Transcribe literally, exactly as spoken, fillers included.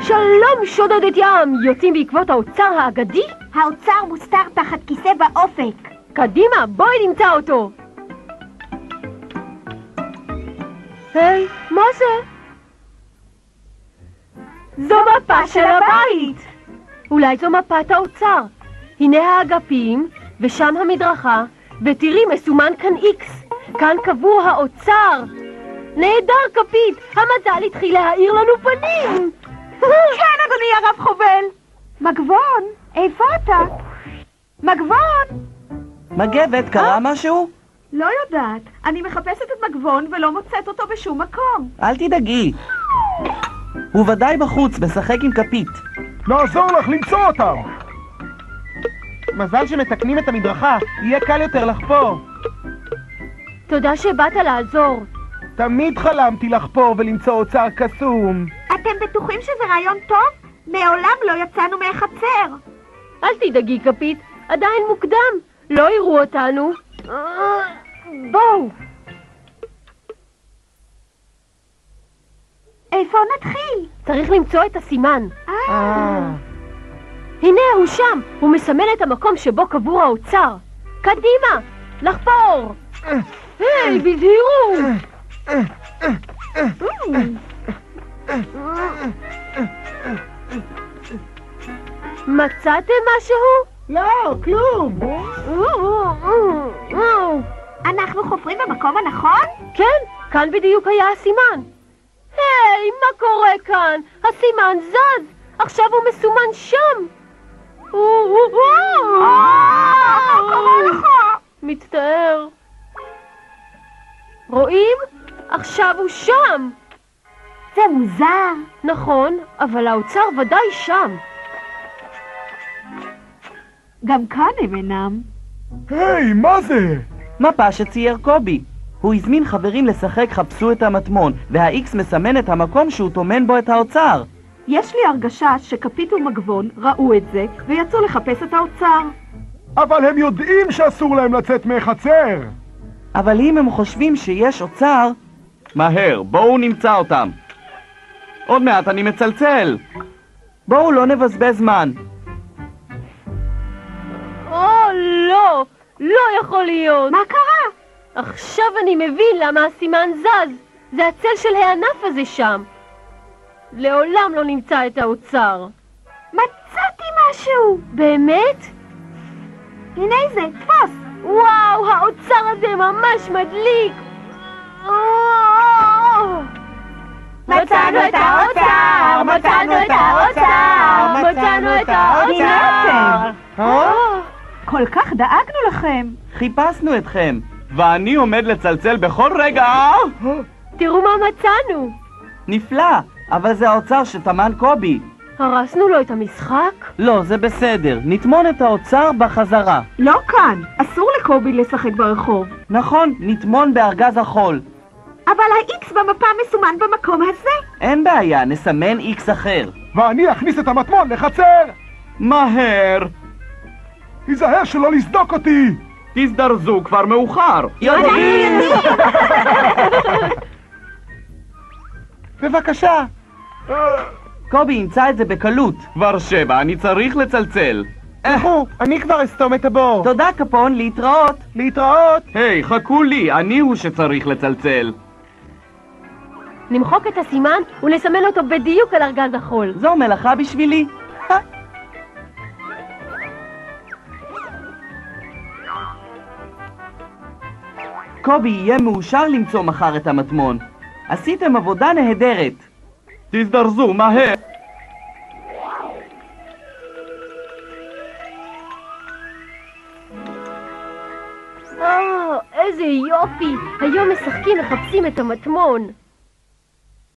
שלום שודדת ים, יוצאים בעקבות האוצר האגדי? האוצר מוסתר תחת כיסא באופק. קדימה, בואי נמצא אותו. היי, מה זה? זו מפה של הבית! אולי זו מפת האוצר. הנה האגפים, ושם המדרכה, ותראי מסומן כאן איקס. כאן קבור האוצר. נהדר כפית, המזל התחיל להאיר לנו פנים. כן, אדוני הרב חובל. מגבון, איפה אתה? מגבון! מגבת, קרה משהו? לא יודעת. אני מחפשת את מגבון ולא מוצאת אותו בשום מקום. אל תדאגי. הוא ודאי בחוץ, משחק עם כפית. נעזור לך למצוא אותם! מזל שמתקנים את המדרכה, יהיה קל יותר לחפור. תודה שבאת לעזור. תמיד חלמתי לחפור ולמצוא אוצר קסום. אתם בטוחים שזה רעיון טוב? מעולם לא יצאנו מהחצר. אל תדאגי כפית, עדיין מוקדם. לא יראו אותנו. בואו. איפה נתחיל? צריך למצוא את הסימן. אה. הנה הוא שם, הוא מסמן את המקום שבו קבור האוצר. קדימה, לחפור. היי, בזהירות. מצאתם משהו? לא, כלום. אנחנו חופרים במקום הנכון? כן, כאן בדיוק היה הסימן. היי, מה קורה כאן? הסימן זז. עכשיו הוא מסומן שם. מה קורה לך? מצטער. רואים? עכשיו הוא שם. זה מוזר. נכון, אבל האוצר ודאי שם. גם כאן הם אינם. היי, מה זה? מפה שצייר קובי. הוא הזמין חברים לשחק חפשו את המטמון, וה-X מסמן את המקום שהוא טומן בו את האוצר. יש לי הרגשה שכפית ומגבון ראו את זה ויצאו לחפש את האוצר. אבל הם יודעים שאסור להם לצאת מהחצר. אבל אם הם חושבים שיש אוצר... מהר, בואו נמצא אותם. עוד מעט אני מצלצל. בואו לא נבזבז זמן. או, לא, לא יכול להיות. מה קרה? עכשיו אני מבין למה הסימן זז. זה הצל של הענף הזה שם. לעולם לא נמצא את האוצר. מצאתי משהו. באמת? הנה זה, תפוס. וואו, האוצר הזה ממש מדליק. מצאנו את האוצר, מצאנו את האוצר, מצאנו את האוצר. כל כך דאגנו לכם. חיפשנו אתכם, ואני עומד לצלצל בכל רגע. תראו מה מצאנו. נפלא, אבל זה האוצר שטמן קובי. הרסנו לו את המשחק? לא, זה בסדר. נטמון את האוצר בחזרה. לא כאן. אסור לקובי לשחק ברחוב. נכון, נטמון בארגז החול. אבל ה-X במפה מסומן במקום הזה. אין בעיה, נסמן X אחר. ואני אכניס את המטמון לחצר. מהר. תיזהר שלא לסדוק אותי. תזדרזו, כבר מאוחר. יודעים. בבקשה. קובי ימצא את זה בקלות. כבר שבע, אני צריך לצלצל. תלכו, אני כבר אסתום את הבור. תודה קפון, להתראות. להתראות. היי, חכו לי, אני הוא שצריך לצלצל. נמחוק את הסימן ונסמן אותו בדיוק על ארגז החול. זו מלאכה בשבילי. קובי יהיה מאושר למצוא מחר את המטמון. עשיתם עבודה נהדרת. תזדרזו, מהר. אה, איזה יופי. היום משחקים מחפשים את המטמון.